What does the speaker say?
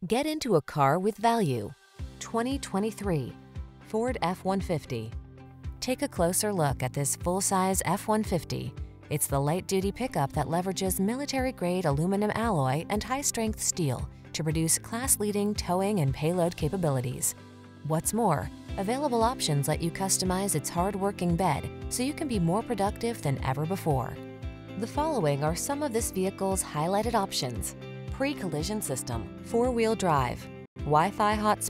Get into a car with value. 2023 Ford F-150. Take a closer look at this full-size F-150. It's the light-duty pickup that leverages military-grade aluminum alloy and high-strength steel to produce class-leading towing and payload capabilities. What's more, available options let you customize its hard-working bed so you can be more productive than ever before. The following are some of this vehicle's highlighted options: pre-collision system, four-wheel drive, Wi-Fi hotspot,